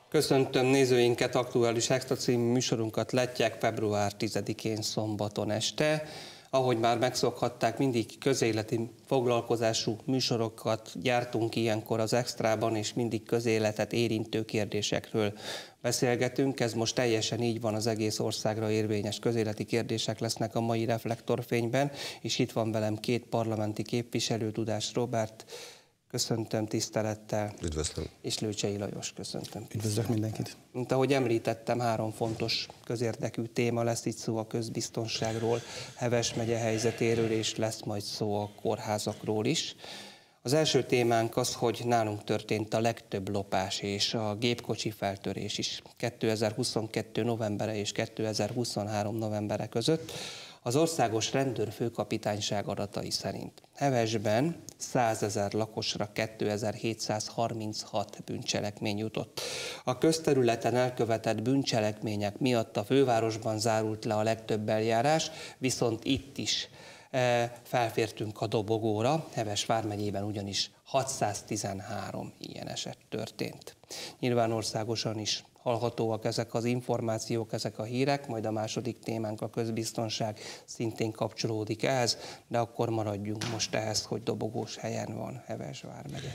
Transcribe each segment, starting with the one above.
Köszöntöm nézőinket, aktuális extra című műsorunkat látják február 10-én szombaton este. Ahogy már megszokhatták, mindig közéleti foglalkozású műsorokat gyártunk ilyenkor az Extrában, és mindig közéletet érintő kérdésekről beszélgetünk. Ez most teljesen így van, az egész országra érvényes közéleti kérdések lesznek a mai reflektorfényben, és itt van velem két parlamenti képviselő, Dudás Róbert, köszöntöm tisztelettel. Üdvözlöm. És Lőcsei Lajos, köszöntöm. Üdvözlök mindenkit. Mint ahogy említettem, 3 fontos közérdekű téma lesz itt szó: a közbiztonságról, Heves megye helyzetéről, és lesz majd szó a kórházakról is. Az első témánk az, hogy nálunk történt a legtöbb lopás és a gépkocsi feltörés is 2022. novembere és 2023. novembere között. Az Országos Rendőrfőkapitányság adatai szerint Hevesben 100 000 lakosra 2736 bűncselekmény jutott. A közterületen elkövetett bűncselekmények miatt a fővárosban zárult le a legtöbb eljárás, viszont itt is felfértünk a dobogóra, Heves vármegyében ugyanis 613 ilyen eset történt. Nyilván országosan is hallhatóak ezek az információk, ezek a hírek, majd a második témánk, a közbiztonság, szintén kapcsolódik ehhez, de akkor maradjunk most ehhez, hogy dobogós helyen van Heves vármegye.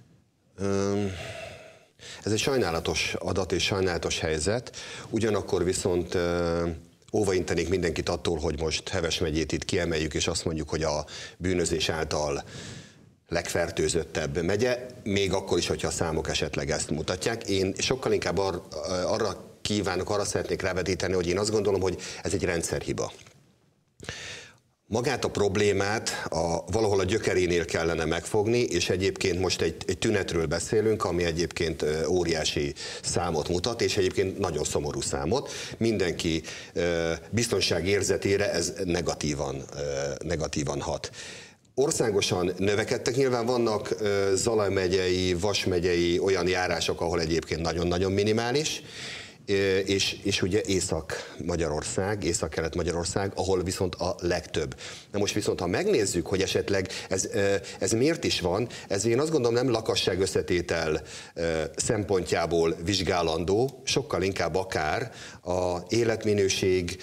Ez egy sajnálatos adat és sajnálatos helyzet, ugyanakkor viszont óvaintenék mindenkit attól, hogy most Heves megyét itt kiemeljük, és azt mondjuk, hogy a bűnözés által legfertőzöttebb megye, még akkor is, hogyha a számok esetleg ezt mutatják. Én sokkal inkább arra szeretnék rávetíteni, hogy én azt gondolom, hogy ez egy rendszerhiba. Magát a problémát valahol a gyökerénél kellene megfogni, és egyébként most egy tünetről beszélünk, ami egyébként óriási számot mutat, és egyébként nagyon szomorú számot. Mindenki biztonságérzetére ez negatívan hat. Országosan növekedtek, nyilván vannak Zala megyei, Vas megyei olyan járások, ahol egyébként nagyon-nagyon minimális, és ugye Észak-Magyarország, Észak-Kelet-Magyarország, ahol viszont a legtöbb. Na most viszont, ha megnézzük, hogy esetleg ez miért is van, ez én azt gondolom nem lakosság összetétel szempontjából vizsgálandó, sokkal inkább akár a életminőség,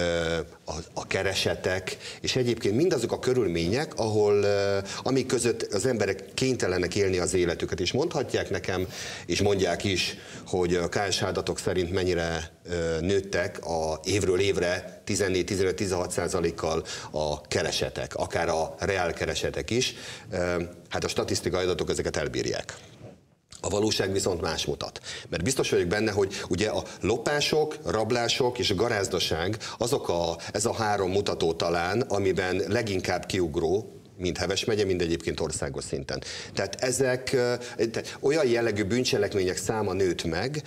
a keresetek, és egyébként mindazok a körülmények, amik között az emberek kénytelenek élni az életüket, és mondhatják nekem, és mondják is, hogy a KSH adatok szerint mennyire nőttek évről évre 14-15-16%-kal a keresetek, akár a reál keresetek is. Hát a statisztikai adatok ezeket elbírják. A valóság viszont más mutat. Mert biztos vagyok benne, hogy ugye a lopások, rablások és a garázdaság ez a 3 mutató talán, amiben leginkább kiugró, mind Heves megye, mind egyébként országos szinten. Tehát ezek olyan jellegű bűncselekmények száma nőtt meg,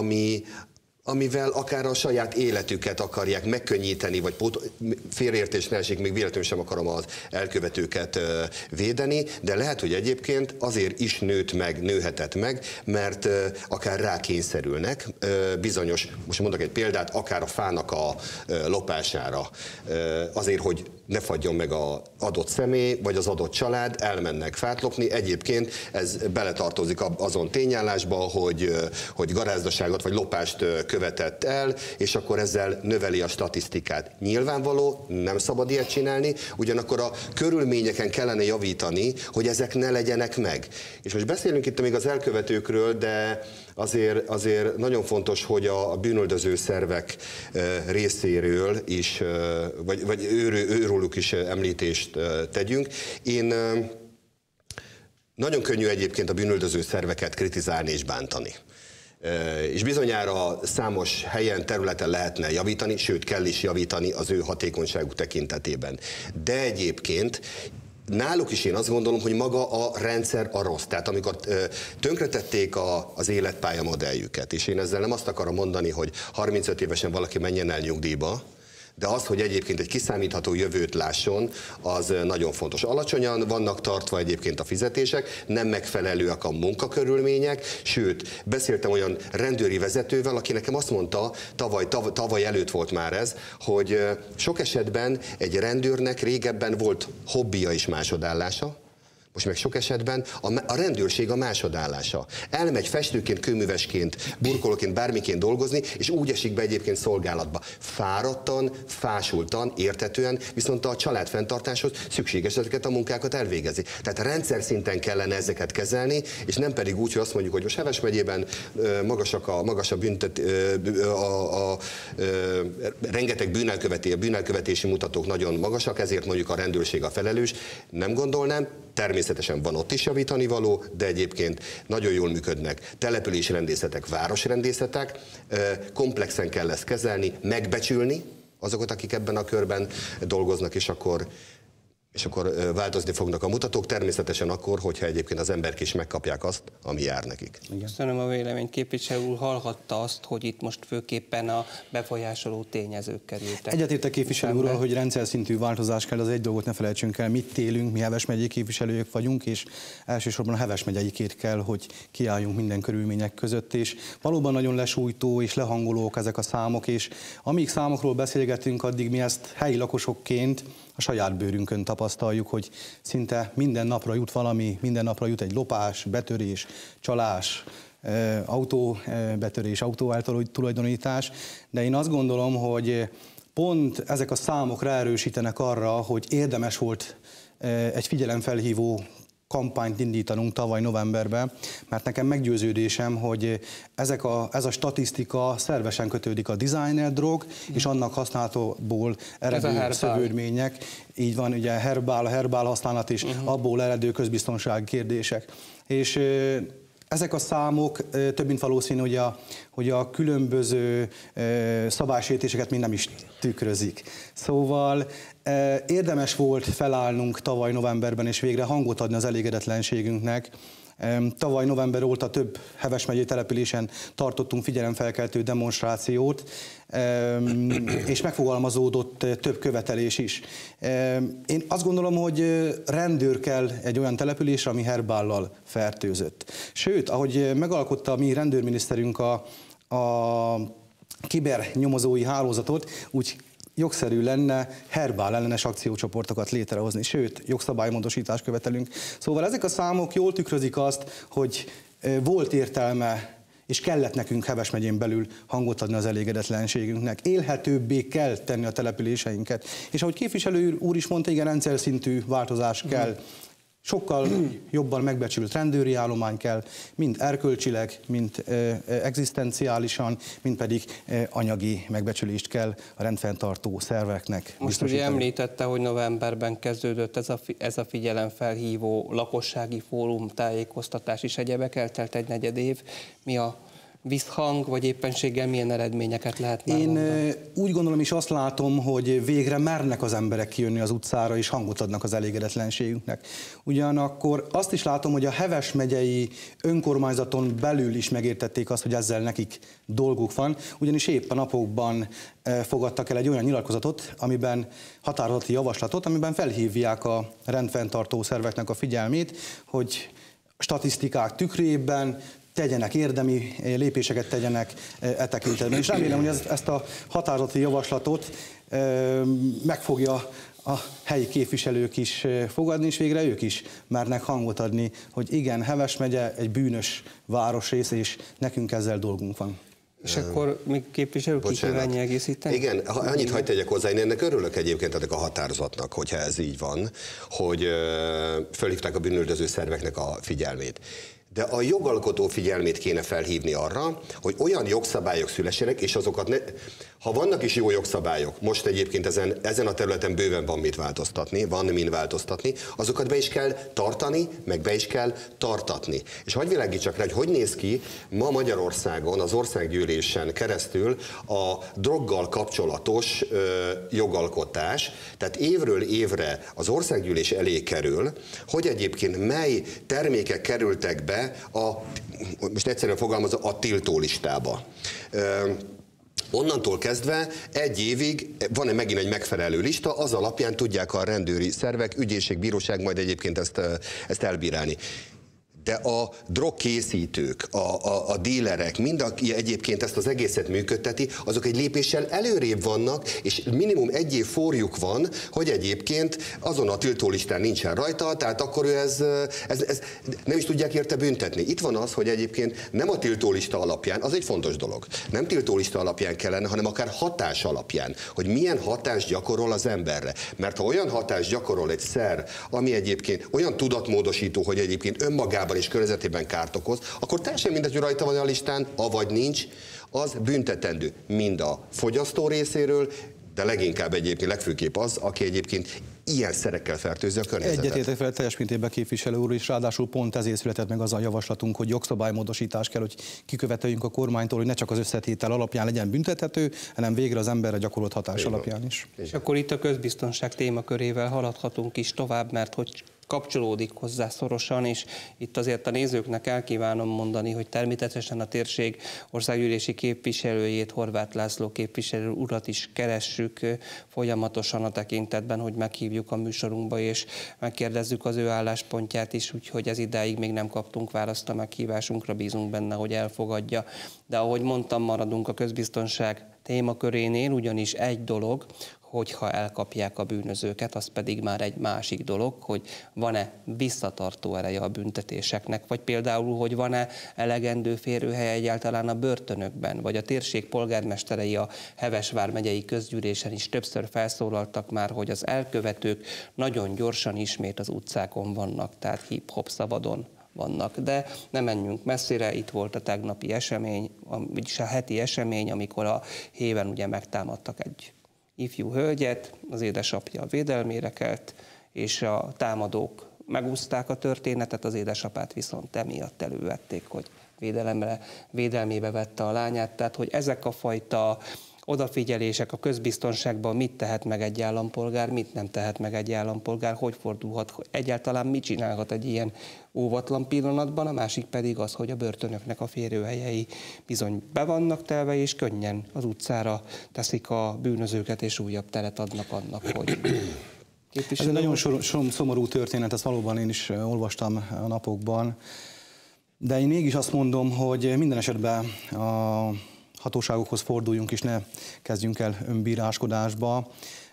amivel akár a saját életüket akarják megkönnyíteni, vagy félreértés ne esik, még véletlenül sem akarom az elkövetőket védeni, de lehet, hogy egyébként azért is nőhetett meg, mert akár rákényszerülnek bizonyos, most mondok egy példát, akár a fának a lopására, azért, hogy ne fagyjon meg az adott személy, vagy az adott család, elmennek fát lopni. Egyébként ez beletartozik azon tényállásba, hogy garázdaságot vagy lopást követett el, és akkor ezzel növeli a statisztikát. Nyilvánvaló, nem szabad ilyet csinálni, ugyanakkor a körülményeken kellene javítani, hogy ezek ne legyenek meg. És most beszélünk itt még az elkövetőkről, de azért nagyon fontos, hogy a bűnöldöző szervek részéről is, vagy őróluk is említést tegyünk. Nagyon könnyű egyébként a bűnöldöző szerveket kritizálni és bántani. És bizonyára számos helyen, területen lehetne javítani, sőt kell is javítani az ő hatékonyságuk tekintetében. De egyébként náluk is én azt gondolom, hogy maga a rendszer a rossz. Tehát amikor tönkretették az életpálya modelljüket, és én ezzel nem azt akarom mondani, hogy 35 évesen valaki menjen el nyugdíjba, de az, hogy egyébként egy kiszámítható jövőt lásson, az nagyon fontos. Alacsonyan vannak tartva egyébként a fizetések, nem megfelelőek a munkakörülmények, sőt, beszéltem olyan rendőri vezetővel, aki nekem azt mondta, tavaly előtt volt már ez, hogy sok esetben egy rendőrnek régebben volt hobbija és másodállása, Most meg sok esetben a rendőrség a másodállása. Elmegy festőként, kőművesként, burkolóként, bármiként dolgozni, és úgy esik be egyébként szolgálatba. Fáradtan, fásultan, érthetően, viszont a családfenntartáshoz szükséges ezeket a munkákat elvégezni. Tehát rendszer szinten kellene ezeket kezelni, és nem pedig úgy, hogy azt mondjuk, hogy most Heves megyében magas a büntet, rengeteg bűnelkövetési mutatók nagyon magasak, ezért mondjuk a rendőrség a felelős. Nem gondolnám, természetesen van ott is javítani való, de egyébként nagyon jól működnek településrendészetek, városrendészetek, komplexen kell ezt kezelni, megbecsülni azokat, akik ebben a körben dolgoznak, és akkor változni fognak a mutatók, természetesen akkor, hogyha egyébként az emberek is megkapják azt, ami jár nekik. Köszönöm a véleményt, képviselő úr, hallhatta azt, hogy itt most főképpen a befolyásoló tényezők kerültek. Egyetértek képviselő úrral, hogy rendszer szintű változás kell, az egy dolgot ne felejtsünk el, mit élünk, mi Heves megyei képviselők vagyunk, és elsősorban a Heves megyeikért kell, hogy kiálljunk minden körülmények között, és valóban nagyon lesújtó és lehangolók ezek a számok, és amíg számokról beszélgetünk, addig mi ezt helyi lakosokként a saját bőrünkön tapasztaljuk, hogy szinte minden napra jut valami, minden napra jut egy lopás, betörés, csalás, autóbetörés, autóeltulajdonítás, de én azt gondolom, hogy pont ezek a számok ráerősítenek arra, hogy érdemes volt egy figyelemfelhívó kampányt indítanunk tavaly novemberben, mert nekem meggyőződésem, hogy ez a statisztika szervesen kötődik a designer drog, és annak használatából eredő szövődmények, így van, ugye a herbál használat is, abból eredő közbiztonsági kérdések. És ezek a számok több mint valószínű, hogy a különböző szabálysértéseket még nem is tükrözik. Szóval érdemes volt felállnunk tavaly novemberben, és végre hangot adni az elégedetlenségünknek. Tavaly november óta több Heves megyei településen tartottunk figyelemfelkeltő demonstrációt, és megfogalmazódott több követelés is. Én azt gondolom, hogy rendőr kell egy olyan településre, ami herbállal fertőzött. Sőt, ahogy megalkotta a mi rendőrminiszterünk a kibernyomozói hálózatot, úgy jogszerű lenne herbál ellenes akciócsoportokat létrehozni, sőt, jogszabálymódosítást követelünk. Szóval ezek a számok jól tükrözik azt, hogy volt értelme, és kellett nekünk Heves megyén belül hangot adni az elégedetlenségünknek. Élhetőbbé kell tenni a településeinket. És ahogy képviselő úr is mondta, igen, rendszer szintű változás kell. Sokkal jobban megbecsült rendőri állomány kell, mind erkölcsileg, mind egzisztenciálisan, mind pedig anyagi megbecsülést kell a rendfenntartó szerveknek. Most ugye említette, hogy novemberben kezdődött ez a figyelemfelhívó lakossági fórum, tájékoztatás is, egyebek, eltelt egy negyed év. Mi a visszhang, vagy éppenséggel milyen eredményeket lehet már mondani? Úgy gondolom és azt látom, hogy végre mernek az emberek kijönni az utcára, és hangot adnak az elégedetlenségünknek. Ugyanakkor azt is látom, hogy a Heves megyei önkormányzaton belül is megértették azt, hogy ezzel nekik dolguk van, ugyanis épp a napokban fogadtak el egy olyan nyilatkozatot, határozati javaslatot, amiben felhívják a rendfenntartó szerveknek a figyelmét, hogy statisztikák tükrében tegyenek érdemi lépéseket tegyenek tekintetben. És remélem, hogy ezt a határozati javaslatot meg fogja a helyi képviselők is fogadni, és végre ők is mernek hangot adni, hogy igen, Heves megye egy bűnös városrész, és nekünk ezzel dolgunk van. És akkor még képviselő ki kívánja egészíteni? Igen, annyit hadd tegyek hozzá, én ennek örülök egyébként ennek a határozatnak, hogyha ez így van, hogy fölhívták a bűnüldöző szerveknek a figyelmét. De a jogalkotó figyelmét kéne felhívni arra, hogy olyan jogszabályok szülessenek, és azokat ha vannak is jó jogszabályok, most egyébként ezen a területen bőven van mit változtatni, van min változtatni, azokat be is kell tartani, meg be is kell tartatni. És hagyj világítsak rá, hogy néz ki ma Magyarországon az országgyűlésen keresztül a droggal kapcsolatos jogalkotás, tehát évről évre az országgyűlés elé kerül, hogy egyébként mely termékek kerültek be most egyszerűen fogalmazva, a tiltólistába. Onnantól kezdve egy évig van megint egy megfelelő lista, az alapján tudják a rendőri szervek, ügyészség, bíróság majd egyébként ezt elbírálni. De a drogkészítők, a dílerek, mind aki egyébként ezt az egészet működteti, azok egy lépéssel előrébb vannak, és minimum egy év forjuk van, hogy egyébként azon a tiltólistán nincsen rajta, tehát akkor ő ez nem is tudják érte büntetni. Itt van az, hogy egyébként nem a tiltólista alapján, az egy fontos dolog, nem tiltólista alapján kellene, hanem akár hatás alapján, hogy milyen hatást gyakorol az emberre. Mert ha olyan hatást gyakorol egy szer, ami egyébként olyan tudatmódosító, hogy egyébként önmagában és környezetében kárt okoz, akkor teljesen mindegy, hogy rajta van a listán, avagy nincs, az büntetendő mind a fogyasztó részéről, de leginkább egyébként, legfőképp az, aki egyébként ilyen szerekkel fertőzi a környezetet. Egyetértek fel teljes mértékben képviselő úr, és ráadásul pont ezért született meg az a javaslatunk, hogy jogszabálymódosítás kell, hogy kiköveteljünk a kormánytól, hogy ne csak az összetétel alapján legyen büntethető, hanem végre az emberre gyakorolt hatás alapján is. És akkor itt a közbiztonság témakörével haladhatunk is tovább, mert hogy kapcsolódik hozzá szorosan, és itt azért a nézőknek el kívánom mondani, hogy természetesen a térség országgyűlési képviselőjét, Horváth László képviselő urat is keressük folyamatosan a tekintetben, hogy meghívjuk a műsorunkba, és megkérdezzük az ő álláspontját is, úgyhogy ez idáig még nem kaptunk választ a meghívásunkra, bízunk benne, hogy elfogadja. De ahogy mondtam, maradunk a közbiztonság témakörénél, ugyanis egy dolog, hogyha elkapják a bűnözőket, az pedig már egy másik dolog, hogy van-e visszatartó ereje a büntetéseknek, vagy például, hogy van-e elegendő férőhely egyáltalán a börtönökben, vagy a térség polgármesterei a Heves vármegyei közgyűlésen is többször felszólaltak már, hogy az elkövetők nagyon gyorsan ismét az utcákon vannak, tehát hip-hop szabadon vannak. De nem menjünk messzire, itt volt a tegnapi esemény, vagyis a heti esemény, amikor a Héven ugye megtámadtak egy ifjú hölgyet, az édesapja védelmére kelt, és a támadók megúszták a történetet, az édesapát viszont emiatt elővették, hogy védelmébe vette a lányát. Tehát, hogy ezek a fajta odafigyelések a közbiztonságban, mit tehet meg egy állampolgár, mit nem tehet meg egy állampolgár, hogy fordulhat, egyáltalán mit csinálhat egy ilyen óvatlan pillanatban, a másik pedig az, hogy a börtönöknek a férőhelyei bizony be vannak telve, és könnyen az utcára teszik a bűnözőket, és újabb teret adnak annak, hogy... Ez egy nagyon szomorú történet, ezt valóban én is olvastam a napokban, de én mégis azt mondom, hogy minden esetben a hatóságokhoz forduljunk, és ne kezdjünk el önbíráskodásba.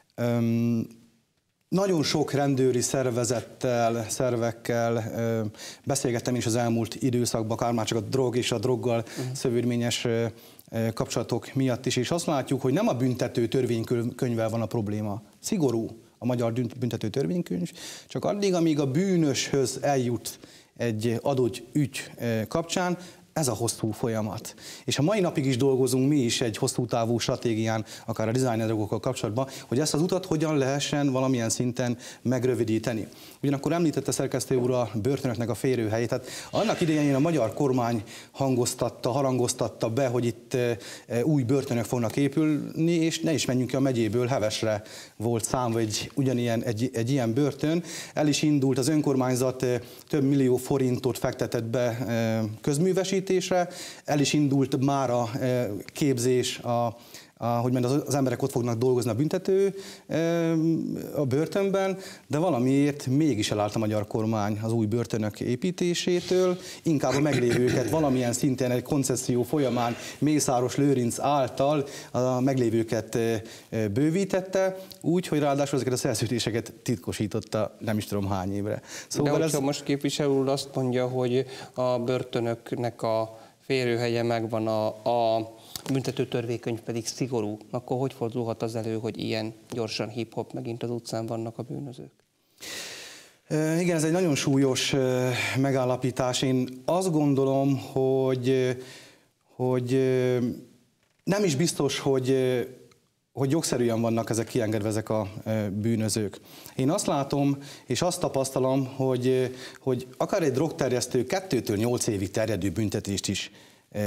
Nagyon sok rendőri szervekkel beszélgettem is az elmúlt időszakban, akár már csak a drog és a droggal szövődményes kapcsolatok miatt is, és azt látjuk, hogy nem a büntető törvénykönyvvel van a probléma. Szigorú a magyar büntető törvénykönyv, csak addig, amíg a bűnöshöz eljut egy adott ügy kapcsán, ez a hosszú folyamat. És a mai napig is dolgozunk mi is egy hosszú távú stratégián, akár a designer-drogokkal kapcsolatban, hogy ezt az utat hogyan lehessen valamilyen szinten megrövidíteni. Ugyanakkor említette szerkesztő úr a börtönöknek a férőhelyét. Tehát annak idején a magyar kormány harangoztatta be, hogy itt új börtönök fognak épülni, és ne is menjünk ki a megyéből, Hevesre volt számva egy ilyen börtön. El is indult, az önkormányzat több millió forintot fektetett be közművesítésre, el is indult már a képzés, hogy az emberek ott fognak dolgozni a büntető a börtönben, de valamiért mégis elállt a magyar kormány az új börtönök építésétől, inkább a meglévőket valamilyen szinten egy koncesszió folyamán Mészáros Lőrinc által a meglévőket bővítette, úgy, hogy ráadásul ezeket a szerződéseket titkosította nem is tudom hány évre. Szóval de hogyha most képviselő úr azt mondja, hogy a börtönöknek a férőhelye megvan, a büntető törvénykönyv pedig szigorú, akkor hogy fordulhat az elő, hogy ilyen gyorsan hip-hop megint az utcán vannak a bűnözők? Igen, ez egy nagyon súlyos megállapítás. Én azt gondolom, hogy nem is biztos, hogy jogszerűen vannak ezek kiengedve, ezek a bűnözők. Én azt látom, és azt tapasztalom, hogy akár egy drogterjesztő 2-től 8 évig terjedő büntetést is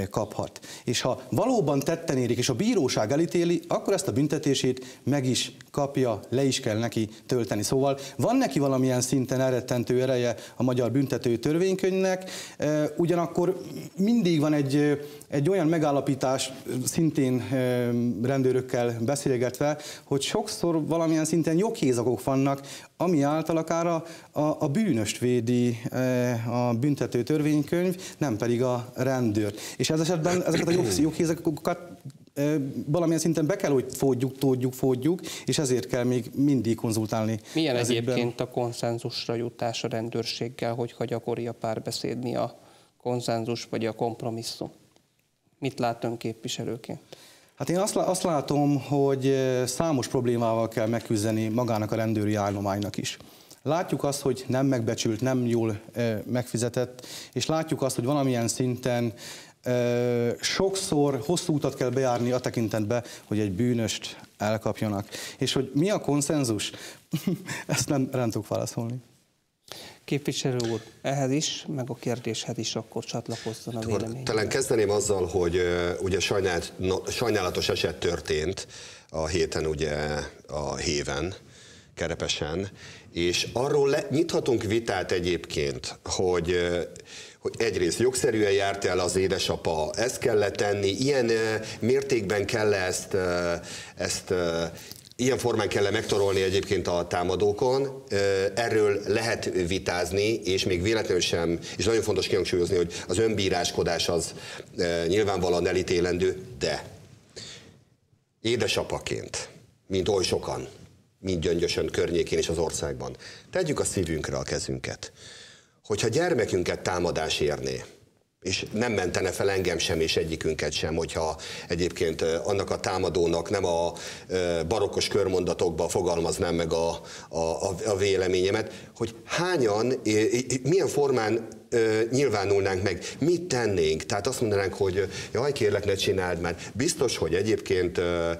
kaphat. És ha valóban tetten érik, és a bíróság elítéli, akkor ezt a büntetését meg is kapja, le is kell neki tölteni. Szóval van neki valamilyen szinten elrettentő ereje a magyar büntető törvénykönyvnek, ugyanakkor mindig van egy olyan megállapítás, szintén rendőrökkel beszélgetve, hogy sokszor valamilyen szinten joghézagok vannak, ami által akár a bűnöst védi a büntető törvénykönyv, nem pedig a rendőr. És ez esetben ezeket a joghézagokat valamilyen szinten be kell, hogy fódjuk, és ezért kell még mindig konzultálni. Milyen egyébként a konszenzusra jutás a rendőrséggel, hogyha gyakori a párbeszéd, mi a konszenzus vagy a kompromisszum? Mit lát ön képviselőként? Hát én azt látom, hogy számos problémával kell megküzdeni magának a rendőri állománynak is. Látjuk azt, hogy nem megbecsült, nem jól megfizetett, és látjuk azt, hogy valamilyen szinten sokszor hosszú utat kell bejárni a tekintetbe, hogy egy bűnöst elkapjanak. És hogy mi a konszenzus? Ezt nem tudok válaszolni. Képviselő úr, ehhez is, meg a kérdéshez is akkor csatlakozzon a vélemény. Talán kezdeném azzal, hogy ugye sajnálatos eset történt a héten ugye a Héven, Kerepesen, és arról nyithatunk vitát egyébként, hogy egyrészt jogszerűen járt el az édesapa, ezt kellett tenni, ilyen mértékben kell ezt ilyen formán kell megtorolni egyébként a támadókon, erről lehet vitázni, és még véletlenül sem, és nagyon fontos kihangsúlyozni, hogy az önbíráskodás az nyilvánvalóan elítélendő, de édesapaként, mint oly sokan, mint Gyöngyösön környékén és az országban, tegyük a szívünkre a kezünket, hogyha gyermekünket támadás érné, és nem mentene fel engem sem, és egyikünket sem, hogyha egyébként annak a támadónak nem a barokkos körmondatokba fogalmaznám meg a véleményemet, hogy hányan, milyen formán nyilvánulnánk meg, mit tennénk, tehát azt mondanánk, hogy jaj, kérlek, ne csináld már. Biztos, hogy egyébként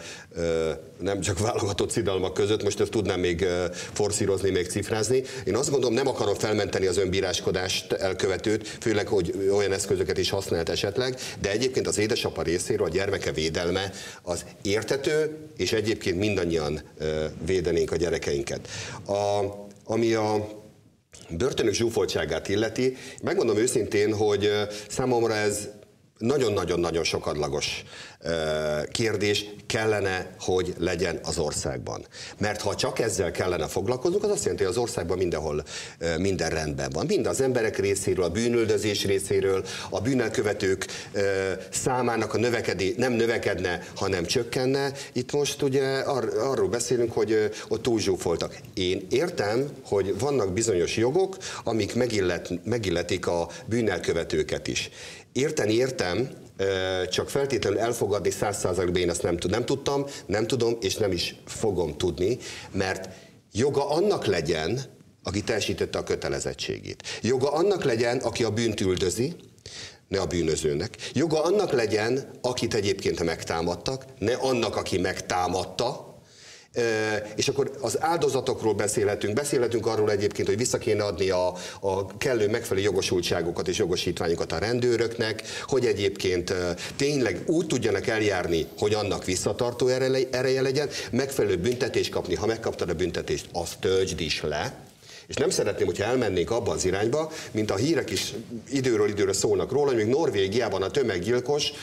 nem csak válogatott szidalmak között, most ezt tudnám még forszírozni, még cifrázni. Én azt gondolom, nem akarom felmenteni az önbíráskodást elkövetőt, főleg, hogy olyan eszközöket is használt esetleg, de egyébként az édesapa részéről a gyermeke védelme az érthető, és egyébként mindannyian védenénk a gyerekeinket. Ami a börtönök zsúfoltságát illeti, megmondom őszintén, hogy számomra ez nagyon-nagyon-nagyon sokadlagos kérdés kellene, hogy legyen az országban. Mert ha csak ezzel kellene foglalkoznunk, az azt jelenti, hogy az országban mindenhol minden rendben van. Mind az emberek részéről, a bűnüldözés részéről, a bűnelkövetők számának nem növekedne, hanem csökkenne. Itt most ugye arról beszélünk, hogy ott túlzsúfoltak. Én értem, hogy vannak bizonyos jogok, amik megilletik a bűnelkövetőket is. Értem, csak feltétlenül elfogadni 100%-ban én ezt nem tudtam, nem tudom, és nem is fogom tudni, mert joga annak legyen, aki teljesítette a kötelezettségét. Joga annak legyen, aki a bűnt üldözi, ne a bűnözőnek. Joga annak legyen, akit egyébként megtámadtak, ne annak, aki megtámadta. És akkor az áldozatokról beszélhetünk arról egyébként, hogy vissza kéne adni a kellő megfelelő jogosultságokat és jogosítványokat a rendőröknek, hogy egyébként tényleg úgy tudjanak eljárni, hogy annak visszatartó ereje legyen, megfelelő büntetést kapni, ha megkaptad a büntetést, azt töltsd is le. És nem szeretném, hogyha elmennék abba az irányba, mint a hírek is időről időre szólnak róla, hogy még Norvégiában a tömeggyilkos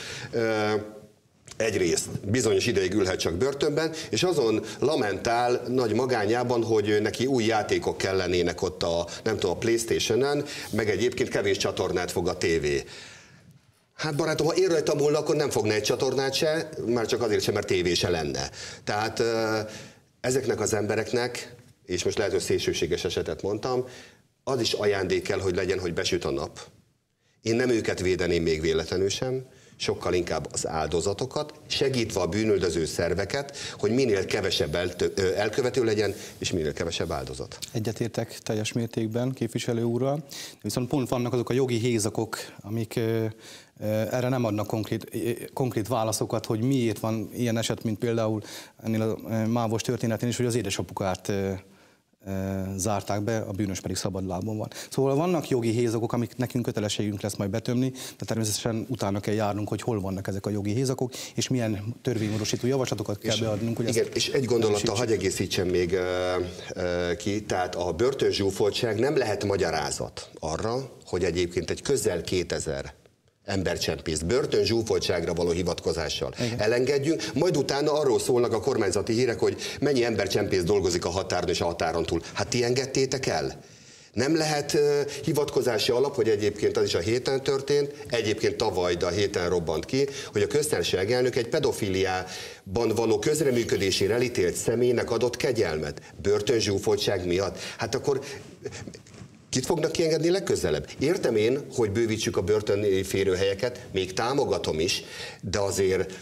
egyrészt bizonyos ideig ülhet csak börtönben, és azon lamentál nagy magányában, hogy neki új játékok kellenének ott a PlayStation-en, meg egyébként kevés csatornát fog a tévé. Hát barátom, ha én rajta múlna, akkor nem fogna egy csatornát se, már csak azért sem, mert tévé se lenne. Tehát ezeknek az embereknek, és most lehet, hogy szélsőséges esetet mondtam, az is ajándék kell, hogy legyen, hogy besüt a nap. Én nem őket védeném még véletlenül sem, sokkal inkább az áldozatokat, segítve a bűnüldöző szerveket, hogy minél kevesebb elkövető legyen, és minél kevesebb áldozat. Egyetértek teljes mértékben képviselő úrral, viszont pont vannak azok a jogi hézakok, amik erre nem adnak konkrét válaszokat, hogy miért van ilyen eset, mint például ennél a mávos történetén is, hogy az édesapukát zárták be, a bűnös pedig szabadlábon van. Szóval vannak jogi hézagok, amik nekünk kötelességünk lesz majd betömni, de természetesen utána kell járnunk, hogy hol vannak ezek a jogi hézagok, és milyen törvénymódosító javaslatokat kell beadnunk. Hogy igen, és egy gondolattal hadd egészítsem még ki, tehát a börtönzsúfoltság nem lehet magyarázat arra, hogy egyébként egy közel 2000 embercsempész börtönzsúfoltságra való hivatkozással elengedjünk, majd utána arról szólnak a kormányzati hírek, hogy mennyi embercsempész dolgozik a határon és a határon túl. Hát ti engedtétek el? Nem lehet hivatkozási alap, hogy egyébként az is a héten történt, egyébként tavaly, de a héten robbant ki, hogy a köztársaság elnök egy pedofiliában való közreműködésére elítélt személynek adott kegyelmet börtönzsúfoltság miatt. Hát akkor kit fognak kiengedni legközelebb? Értem én, hogy bővítsük a börtöni férőhelyeket, még támogatom is, de azért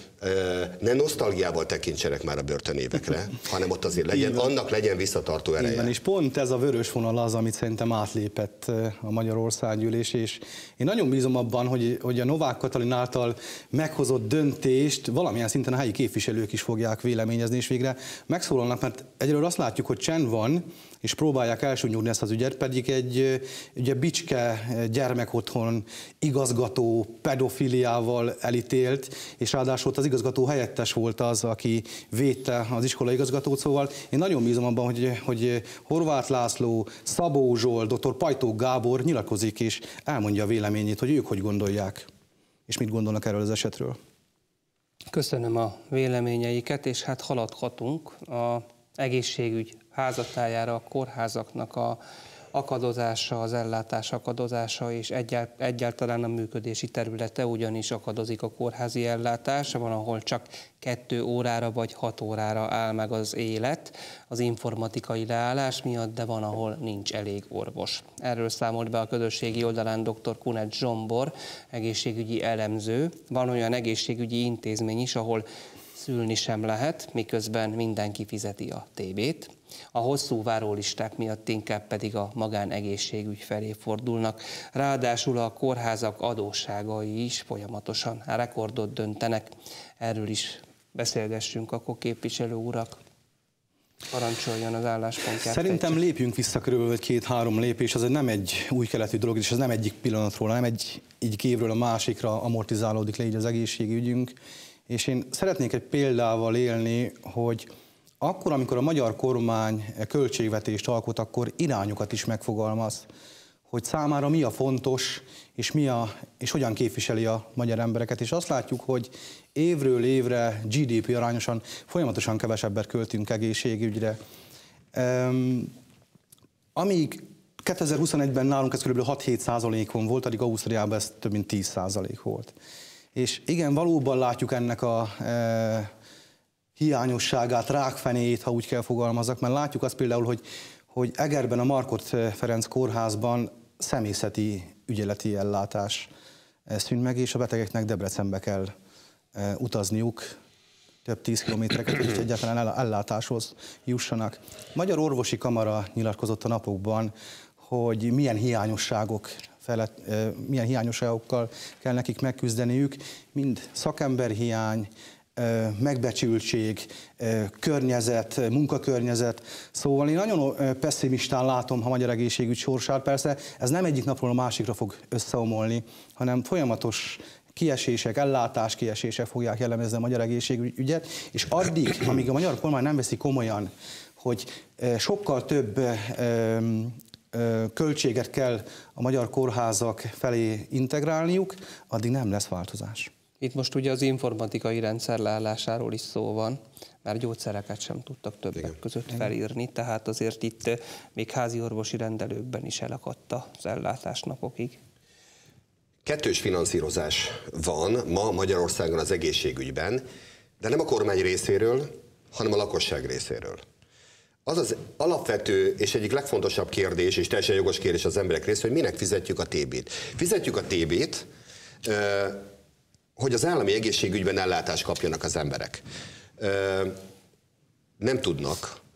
ne nosztalgiával tekintsenek már a börtönévekre, hanem ott azért legyen, annak legyen visszatartó ereje. Igen, és pont ez a vörös vonal az, amit szerintem átlépett a Magyarországgyűlés, és én nagyon bízom abban, hogy a Novák Katalin által meghozott döntést valamilyen szinten a helyi képviselők is fogják véleményezni, és végre megszólalnak, mert egyről azt látjuk, hogy csend van, és próbálják elsúnyogni ezt az ügyet, pedig egy ugye Bicske gyermekotthon igazgató pedofiliával elítélt, és ráadásul az igazgató helyettes volt az, aki védte az iskola igazgatót, szóval én nagyon bízom abban, hogy Horváth László, Szabó Zsolt, dr. Pajtók Gábor nyilatkozik és elmondja a véleményét, hogy ők hogy gondolják, és mit gondolnak erről az esetről. Köszönöm a véleményeiket, és hát haladhatunk az egészségügy házatájára, a kórházaknak a akadozása, az ellátás akadozása és egyáltalán a működési területe, ugyanis akadozik a kórházi ellátás, van, ahol csak 2 órára vagy 6 órára áll meg az élet az informatikai leállás miatt, de van, ahol nincs elég orvos. Erről számolt be a közösségi oldalán dr. Kunec Zsombor, egészségügyi elemző. Van olyan egészségügyi intézmény is, ahol szülni sem lehet, miközben mindenki fizeti a TB-t. A hosszú várólisták miatt inkább pedig a magánegészségügy felé fordulnak. Ráadásul a kórházak adósságai is folyamatosan rekordot döntenek. Erről is beszélgessünk, akkor képviselő urak. Parancsoljon az álláspontját. Szerintem lépjünk vissza körülbelül 2-3 lépés, az nem egy új keletű dolog, és ez nem egyik pillanatról, nem egyik évről a másikra amortizálódik le így az egészségügyünk. És én szeretnék egy példával élni, hogy akkor, amikor a magyar kormány költségvetést alkot, akkor irányokat is megfogalmaz, hogy számára mi a fontos, és hogyan képviseli a magyar embereket. És azt látjuk, hogy évről évre GDP arányosan folyamatosan kevesebbet költünk egészségügyre. Amíg 2021-ben nálunk ez kb. 6-7%-on volt, addig Ausztriában ez több mint 10% volt. És igen, valóban látjuk ennek a hiányosságát, rákfenéjét, ha úgy kell fogalmazzak, mert látjuk azt például, hogy Egerben a Markhot Ferenc kórházban személyzeti ügyeleti ellátás szűnt meg, és a betegeknek Debrecenbe kell utazniuk több 10 kilométereket, hogy egyáltalán ellátáshoz jussanak. Magyar Orvosi Kamara nyilatkozott a napokban, hogy milyen hiányosságokkal kell nekik megküzdeniük, mind szakemberhiány, megbecsültség, környezet, munkakörnyezet. Szóval én nagyon pessimistán látom a magyar egészségügy sorsát. Persze ez nem egyik napról a másikra fog összeomolni, hanem folyamatos kiesések, ellátás kiesések fogják jellemezni a magyar egészségügyet, és addig, amíg a magyar kormány nem veszi komolyan, hogy sokkal több költséget kell a magyar kórházak felé integrálniuk, addig nem lesz változás. Itt most ugye az informatikai rendszer leállásáról is szó van, mert gyógyszereket sem tudtak többek között felírni, tehát azért itt még házi orvosi rendelőkben is elakadt az ellátás napokig. Kettős finanszírozás van ma Magyarországon az egészségügyben, de nem a kormány részéről, hanem a lakosság részéről. Az az alapvető és egyik legfontosabb kérdés, és teljesen jogos kérdés az emberek részéről, hogy minek fizetjük a TB-t. Fizetjük a TB-t, hogy az állami egészségügyben ellátást kapjanak az emberek. Nem tudnak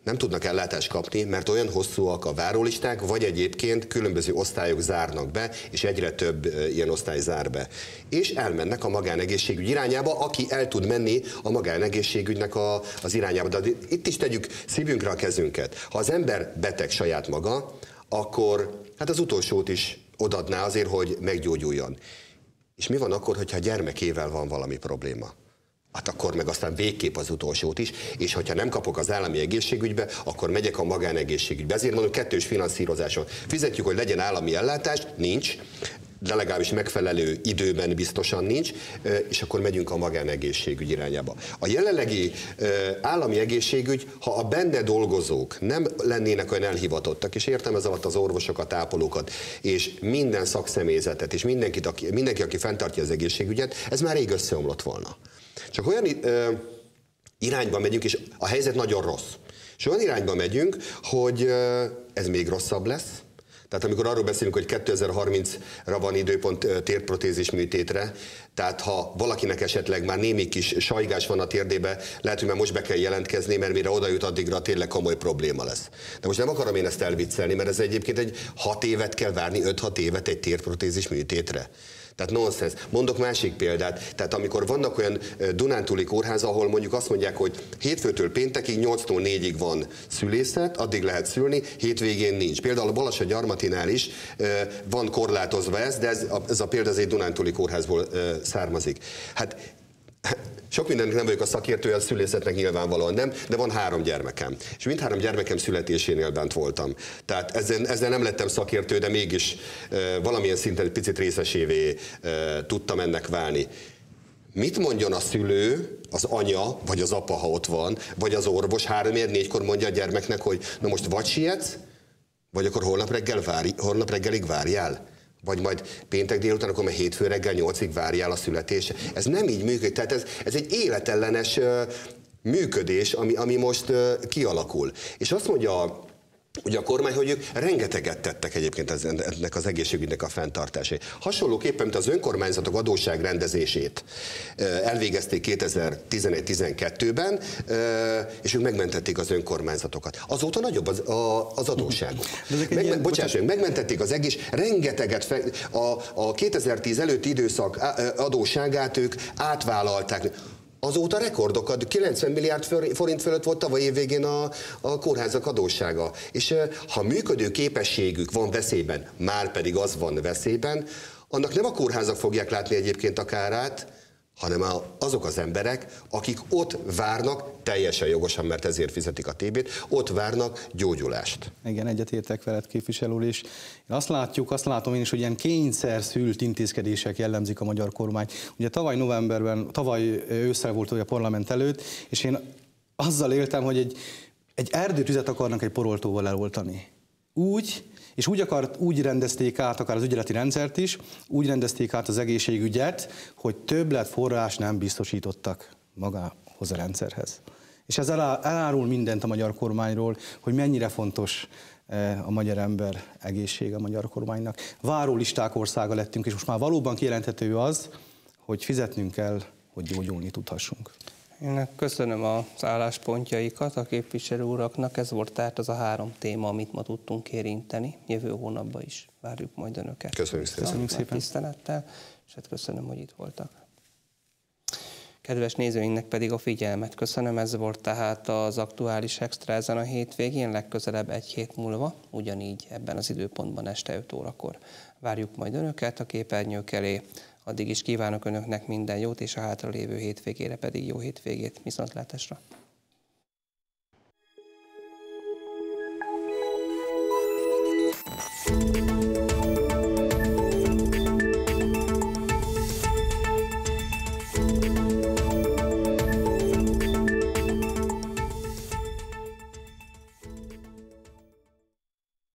nem tudnak ellátást kapni, mert olyan hosszúak a várólisták, vagy egyébként különböző osztályok zárnak be, és egyre több ilyen osztály zár be. És elmennek a magánegészségügy irányába, aki el tud menni a magánegészségügynek az irányába. De itt is tegyük szívünkre a kezünket. Ha az ember beteg saját maga, akkor hát az utolsót is odaadná azért, hogy meggyógyuljon. És mi van akkor, hogyha a gyermekével van valami probléma? Hát akkor meg aztán végképp az utolsót is, és hogyha nem kapok az állami egészségügybe, akkor megyek a magánegészségügybe. Ezért mondom, kettős finanszírozáson. Fizetjük, hogy legyen állami ellátás, nincs, de legalábbis megfelelő időben biztosan nincs, és akkor megyünk a magánegészségügy irányába. A jelenlegi állami egészségügy, ha a benne dolgozók nem lennének olyan elhivatottak, és értem ez alatt az orvosokat, ápolókat, és minden szakszemélyzetet, és mindenki, aki fenntartja az egészségügyet, ez már rég összeomlott volna. Csak olyan irányba megyünk, és a helyzet nagyon rossz. És olyan irányba megyünk, hogy ez még rosszabb lesz. Tehát amikor arról beszélünk, hogy 2030-ra van időpont térprotézis műtétre, tehát ha valakinek esetleg már némi kis sajgás van a térdébe, lehet, hogy már most be kell jelentkezni, mert mire oda jut, addigra tényleg komoly probléma lesz. De most nem akarom én ezt elviccelni, mert ez egyébként egy 6 évet kell várni, 5-6 évet egy térprotézis műtétre. Tehát nonsens. Mondok másik példát. Tehát amikor vannak olyan dunántúli kórház, ahol mondjuk azt mondják, hogy hétfőtől péntekig 8-tól 4-ig van szülészet, addig lehet szülni, hétvégén nincs. Például a Balassagyarmatinál is van korlátozva ez, de ez a példa egy dunántúli kórházból származik. Hát sok mindennek nem vagyok a szakértője, a szülészetnek nyilvánvalóan nem, de van 3 gyermekem. És mindhárom gyermekem születésénél bent voltam. Tehát ezzel nem lettem szakértő, de mégis valamilyen szinten egy picit részesévé tudtam ennek válni. Mit mondjon a szülő, az anya, vagy az apa, ha ott van, vagy az orvos 3-4-kor mondja a gyermeknek, hogy na most vagy sietsz, vagy akkor holnap reggelig várjál? Vagy majd péntek délután, akkor már hétfő reggel 8-ig várjál a születésre. Ez nem így működik, tehát ez egy életellenes működés, ami most kialakul. És azt mondja ugye a kormány, hogy ők rengeteget tettek egyébként ennek az egészségügynek a fenntartásáért. Hasonlóképpen, mint az önkormányzatok adósságrendezését elvégezték 2011-12-ben, és ők megmentették az önkormányzatokat. Azóta nagyobb az adósságuk. Megmentették az egész, rengeteget, a 2010 előtti időszak adósságát ők átvállalták. Azóta rekordokat, 90 milliárd forint fölött volt tavaly évvégén a kórházak adóssága. És ha működő képességük van veszélyben, már pedig az van veszélyben, annak nem a kórházak fogják látni egyébként a kárát, hanem azok az emberek, akik ott várnak, teljesen jogosan, mert ezért fizetik a TB-t, ott várnak gyógyulást. Igen, egyetértek veled, képviselő úr, és azt látom én is, hogy ilyen kényszerszült intézkedések jellemzik a magyar kormány. Ugye tavaly ősszel volt a parlament előtt, és én azzal éltem, hogy egy erdőtüzet akarnak egy poroltóval eloltani. Úgy rendezték át akár az ügyeleti rendszert is, úgy rendezték át az egészségügyet, hogy többletforrás nem biztosítottak magához a rendszerhez. És ez elárul mindent a magyar kormányról, hogy mennyire fontos a magyar ember egészsége a magyar kormánynak. Várólisták országa lettünk, és most már valóban kijelenthető az, hogy fizetnünk kell, hogy gyógyulni tudhassunk. Én köszönöm az álláspontjaikat a képviselő uraknak. Ez volt tehát az a 3 téma, amit ma tudtunk érinteni. Jövő hónapban is várjuk majd önöket. Köszönjük szépen. Tisztelettel, és hát köszönöm, hogy itt voltak. Kedves nézőinknek pedig a figyelmet köszönöm. Ez volt tehát az aktuális extra ezen a hétvégén, legközelebb 1 hét múlva, ugyanígy ebben az időpontban este 5 órakor várjuk majd önöket a képernyők elé. Addig is kívánok önöknek minden jót, és a hátralévő hétvégére pedig jó hétvégét. Viszontlátásra!